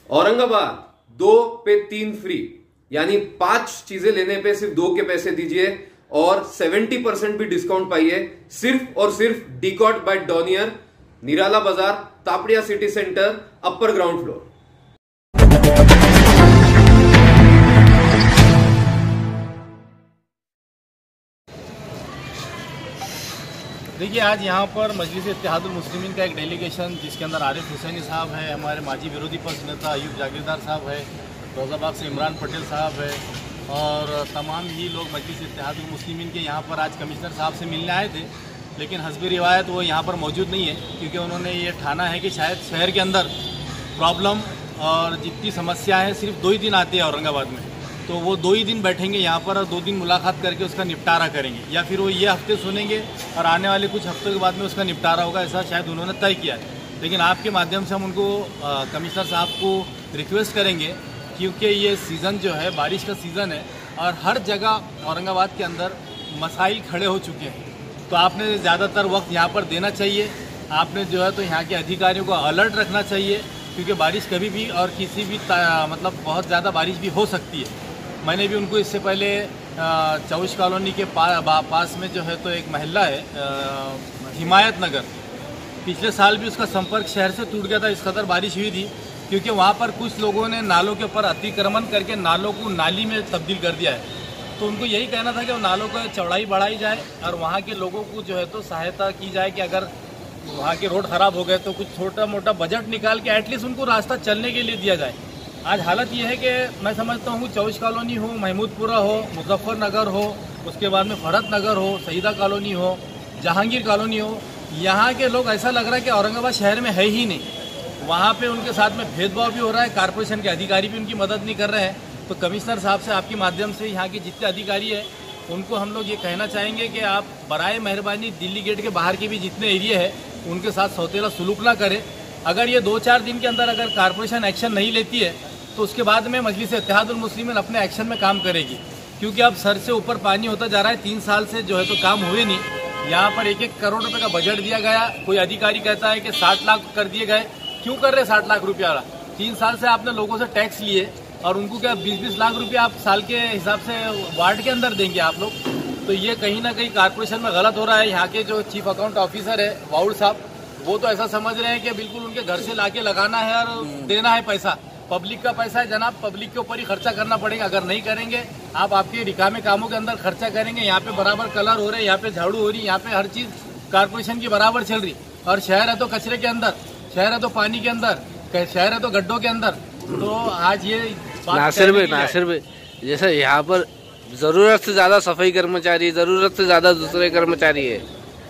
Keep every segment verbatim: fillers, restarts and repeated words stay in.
औरंगाबाद दो पे तीन फ्री, यानी पांच चीजें लेने पे सिर्फ दो के पैसे दीजिए और सत्तर परसेंट भी डिस्काउंट पाइए सिर्फ और सिर्फ डीकॉट bye Donear, Nirala Bazaar, Tapadia city centre, upper ground floor. देखिए, आज यहाँ पर मजलिस इत्तेहादुल मुस्लिमीन का एक डेलीगेशन, जिसके अंदर आरिफ हुसैनी साहब है, हमारे माजी विरोधी पक्ष नेता अयूब जागीरदार साहब है, रोजाबाग से इमरान पटेल साहब है और तमाम ही लोग मजलिस इत्तेहादुल मुस्लिमीन के यहाँ पर आज कमिश्नर साहब से मिलने आए थे। लेकिन हस्बी रिवायत वो यहाँ पर मौजूद नहीं है, क्योंकि उन्होंने ये ठाना है कि शायद शहर के अंदर प्रॉब्लम और जितनी समस्या है सिर्फ दो ही दिन आती है औरंगाबाद में, तो वो दो ही दिन बैठेंगे यहाँ पर और दो दिन मुलाकात करके उसका निपटारा करेंगे, या फिर वो ये हफ्ते सुनेंगे और आने वाले कुछ हफ्तों के बाद में उसका निपटारा होगा, ऐसा शायद उन्होंने तय किया है। लेकिन आपके माध्यम से हम उनको आ, कमिश्नर साहब को रिक्वेस्ट करेंगे, क्योंकि ये सीज़न जो है बारिश का सीज़न है और हर जगह औरंगाबाद के अंदर मसाइल खड़े हो चुके हैं, तो आपने ज़्यादातर वक्त यहाँ पर देना चाहिए। आपने जो है तो यहाँ के अधिकारियों को अलर्ट रखना चाहिए, क्योंकि बारिश कभी भी और किसी भी मतलब बहुत ज़्यादा बारिश भी हो सकती है। मैंने भी उनको इससे पहले चौश कॉलोनी के पा, पास में जो है तो एक महल्ला है हिमायत नगर, पिछले साल भी उसका संपर्क शहर से टूट गया था, इस कदर बारिश हुई थी, क्योंकि वहाँ पर कुछ लोगों ने नालों के ऊपर अतिक्रमण करके नालों को नाली में तब्दील कर दिया है। तो उनको यही कहना था कि वो नालों को चौड़ाई बढ़ाई जाए और वहाँ के लोगों को जो है तो सहायता की जाए कि अगर वहाँ के रोड ख़राब हो गए तो कुछ छोटा मोटा बजट निकाल के एटलीस्ट उनको रास्ता चलने के लिए दिया जाए। आज हालत ये है कि मैं समझता हूँ चौश कॉलोनी हो, महमूदपुरा हो, मुजफ्फरनगर हो, उसके बाद में फरत नगर हो, सईदा कॉलोनी हो, जहांगीर कॉलोनी हो, यहाँ के लोग ऐसा लग रहा है कि औरंगाबाद शहर में है ही नहीं। वहाँ पे उनके साथ में भेदभाव भी हो रहा है, कॉरपोरेशन के अधिकारी भी उनकी मदद नहीं कर रहे हैं। तो कमिश्नर साहब से आपके माध्यम से यहाँ के जितने अधिकारी हैं उनको हम लोग ये कहना चाहेंगे कि आप बराए मेहरबानी दिल्ली गेट के बाहर के भी जितने एरिया है उनके साथ सौतेला सलूक ना करें। अगर ये दो चार दिन के अंदर अगर कॉरपोरेशन एक्शन नहीं लेती है तो उसके बाद में मजलिस इत्तेहादुल मुस्लिमीन अपने एक्शन में काम करेगी, क्योंकि अब सर से ऊपर पानी होता जा रहा है। तीन साल से जो है तो काम हुए नहीं। यहाँ पर एक एक करोड़ रुपए का बजट दिया गया, कोई अधिकारी कहता है कि साठ लाख कर दिए गए। क्यों कर रहे साठ लाख रुपया? तीन साल से आपने लोगों से टैक्स लिए और उनको क्या बीस बीस लाख रुपया आप साल के हिसाब से वार्ड के अंदर देंगे आप लोग? तो ये कहीं ना कहीं कॉरपोरेशन में गलत हो रहा है। यहाँ के जो चीफ अकाउंट ऑफिसर है वाउड साहब, वो तो ऐसा समझ रहे हैं कि बिल्कुल उनके घर से लाके लगाना है और देना है पैसा। पब्लिक का पैसा है जनाब, पब्लिक के ऊपर ही खर्चा करना पड़ेगा। अगर नहीं करेंगे आप, आपके रिकामे कामों के अंदर खर्चा करेंगे। यहाँ पे बराबर कलर हो रहे, यहाँ पे झाड़ू हो रही, यहाँ पे हर चीज कॉरपोरेशन की बराबर चल रही। और शहर है तो कचरे के अंदर, शहर है तो पानी के अंदर, शहर है तो गड्ढों के अंदर। तो आज ये नासिर भाई नासिर भाई जैसे यहाँ पर जरूरत से ज्यादा सफाई कर्मचारी, जरूरत से ज्यादा दूसरे कर्मचारी है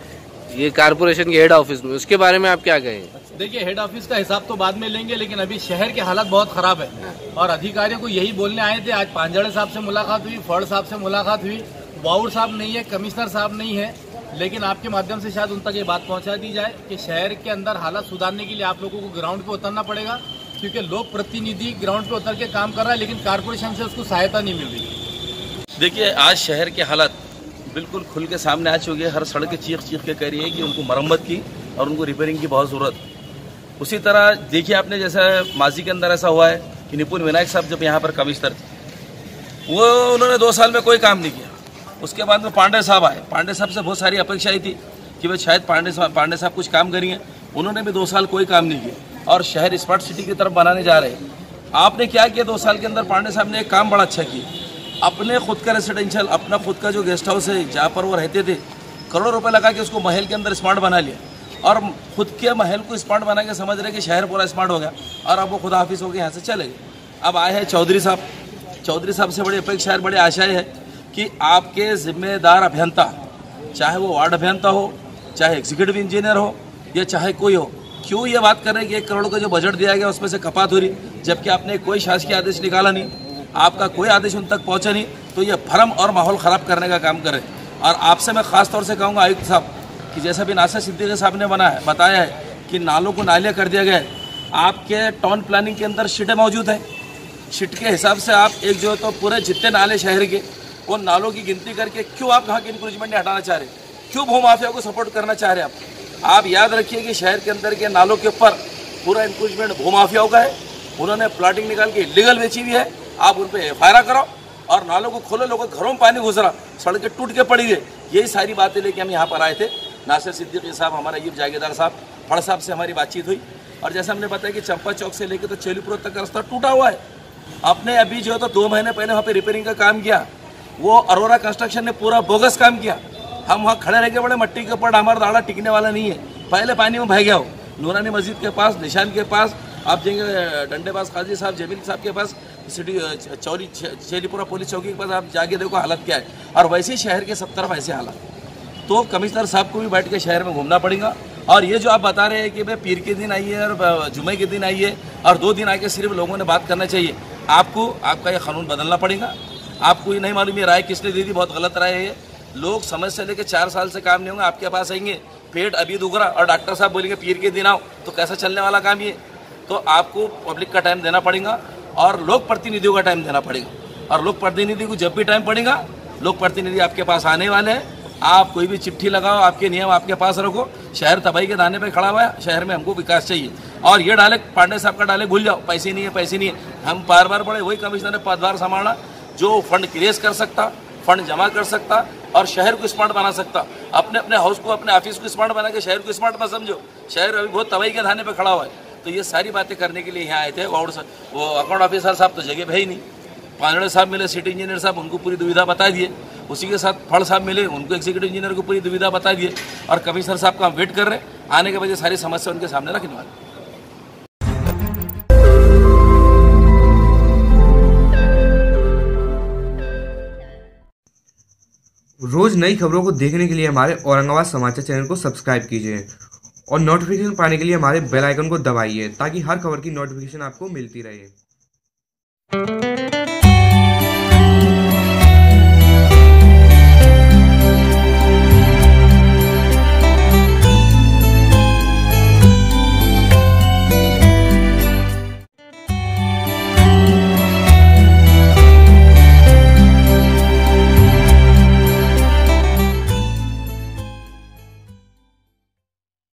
ये कारपोरेशन के हेड ऑफिस में, उसके बारे में आप क्या कहें? देखिए, हेड ऑफिस का हिसाब तो बाद में लेंगे, लेकिन अभी शहर की हालत बहुत खराब है और अधिकारियों को यही बोलने आए थे। आज पांजड़े साहब से मुलाकात हुई, फड़ साहब से मुलाकात हुई, वाउड साहब नहीं है, कमिश्नर साहब नहीं है, लेकिन आपके माध्यम से शायद उन तक ये बात पहुंचा दी जाए कि शहर के अंदर हालत सुधारने के लिए आप लोगों को ग्राउंड पे उतरना पड़ेगा, क्योंकि लोक प्रतिनिधि ग्राउंड पे उतर के काम कर रहा है, लेकिन कारपोरेशन से उसको सहायता नहीं मिल रही। देखिए, आज शहर की हालत बिल्कुल खुल के सामने आ चुकी है। हर सड़क चीख चीख के कह रही है कि उनको मरम्मत की और उनको रिपेयरिंग की बहुत ज़रूरत। उसी तरह देखिए आपने, जैसा माजी के अंदर ऐसा हुआ है कि निपुण विनायक साहब जब यहाँ पर कमिश्नर थे, वो उन्होंने दो साल में कोई काम नहीं किया। उसके बाद में पांडे साहब आए, पांडे साहब से बहुत सारी अपेक्षाएं थी कि भाई शायद पांडे साहब पांडे साहब कुछ काम करेंगे। उन्होंने भी दो साल कोई काम नहीं किया और शहर स्मार्ट सिटी की तरफ बनाने जा रहे हैं। आपने क्या किया दो साल के अंदर? पांडे साहब ने एक काम बड़ा अच्छा किया, अपने खुद का रेसिडेंशियल, अपना खुद का जो गेस्ट हाउस है जहाँ पर वो रहते थे, करोड़ों रुपए लगा के उसको महल के अंदर स्मार्ट बना लिया और खुद के महल को स्मार्ट बना के समझ रहे कि शहर पूरा स्मार्ट हो गया और अब वो खुद ऑफिस होकर यहाँ से चले गए। अब आए हैं चौधरी साहब। चौधरी साहब से बड़ी अपेक्षा है, बड़ी आशाएं है कि आपके जिम्मेदार अभियंता, चाहे वो वार्ड अभियंता हो, चाहे एग्जीक्यूटिव इंजीनियर हो या चाहे कोई हो, क्यों ये बात कर रहे हैं कि एक करोड़ का जो बजट दिया गया उसमें से कपात हो रही, जबकि आपने कोई शासकीय आदेश निकाला नहीं, आपका कोई आदेश उन तक पहुंचा नहीं। तो ये भ्रम और माहौल ख़राब करने का काम कर रहे हैं। और आपसे मैं ख़ास तौर से कहूँगा आयुक्त साहब कि जैसा भी नासिर सिद्दीकी साहब ने बना है बताया है कि नालों को नालिया कर दिया गया है। आपके टाउन प्लानिंग के अंदर शिटें मौजूद हैं, शिट के हिसाब से आप एक जो तो पूरे जितने नाले शहर के वो नालों की गिनती करके क्यों आप कहाँ के इंक्रोचमेंट नहीं हटाना चाह रहे, क्यों भूमाफिया को सपोर्ट करना चाह रहे हैं आप? आप याद रखिए कि शहर के अंदर के नालों के ऊपर पूरा इंक्रोचमेंट भूमाफियाओं का है उन्होंने प्लॉटिंग निकाल के इलीगल बेची हुई है, आप उन पर एफ आई आर करो और नालों को खोलो, लोगों के घरों में पानी घुस रहा, सड़कें टूट के पड़ी गई। यही सारी बातें लेके हम यहाँ पर आए थे। नासिर सिद्दीकी साहब, हमारा अयूब जागीरदार साहब, फड़ साहब से हमारी बातचीत हुई और जैसे हमने बताया कि चंपा चौक से लेकर तो चेलीपुर तक का रास्ता टूटा हुआ है। आपने अभी जो है तो दो महीने पहले वहाँ पे रिपेयरिंग का काम किया, वो अरोरा कंस्ट्रक्शन ने पूरा बोगस काम किया। हम वहाँ खड़े रह के बड़े मट्टी के ऊपर हमारा दाड़ा टिकने वाला नहीं है, पहले पानी में बह गया हो। नूरानी मस्जिद के पास, निशान के पास, आप जाएंगे डंडेबाज काजी साहब, जमील साहब के पास, सिटी चौरी चेलीपुरा पुलिस चौकी के पास आप जाके देखो हालत क्या है। और वैसे ही शहर के सब तरफ ऐसे हालत, तो कमिश्नर साहब को भी बैठ के शहर में घूमना पड़ेगा। और ये जो आप बता रहे हैं कि भाई पीर के दिन आइए और जुमे के दिन आइए और दो दिन आके सिर्फ लोगों ने बात करना चाहिए, आपको आपका ये कानून बदलना पड़ेगा। आपको ये नहीं मालूम ये राय किसने दी थी, बहुत गलत राय है ये। लोग समझ से लेकर चार साल से काम नहीं होंगे, आपके पास आएंगे पेट अभी दुख रहा और डॉक्टर साहब बोलेंगे पीर के दिन आओ, तो कैसा चलने वाला काम ये। तो आपको पब्लिक का टाइम देना पड़ेगा और लोक प्रतिनिधियों का टाइम देना पड़ेगा। और लोक प्रतिनिधि को जब भी टाइम पड़ेगा, लोक प्रतिनिधि आपके पास आने वाले हैं। आप कोई भी चिट्ठी लगाओ, आपके नियम आपके पास रखो। शहर तबाही के दाने पे खड़ा हुआ है, शहर में हमको विकास चाहिए। और ये डाले पांडे साहब का डाले भूल जाओ, पैसे नहीं है पैसे नहीं है। हम बार बार बड़े वही कमिश्नर ने पदभार संभालना जो फंड क्रिएट कर सकता, फंड जमा कर सकता और शहर को स्मार्ट बना सकता। अपने अपने हाउस को, अपने ऑफिस को स्मार्ट बना के शहर को स्मार्ट मत समझो। शहर अभी बहुत तबाही के दाने पे खड़ा हुआ है। तो ये सारी बातें करने के लिए यहाँ आए थे। और वो अकाउंट ऑफिसर साहब तो जगह है ही नहीं, पांडे साहब मिले, सिटी इंजीनियर साहब, उनको पूरी दुविधा बता दिए। उसी के साथ फड़ साहब मिले, उनको एग्जीक्यूटिव इंजीनियर को पूरी दुविधा बता दिए। और कमिश्नर साहब का हम वेट कर रहे हैं, आने के वजह सारी समस्या उनके सामने रखने वाले। रोज नई खबरों को देखने के लिए हमारे औरंगाबाद समाचार चैनल को सब्सक्राइब कीजिए और नोटिफिकेशन पाने के लिए हमारे बेल आइकन को दबाइए ताकि हर खबर की नोटिफिकेशन आपको मिलती रहे।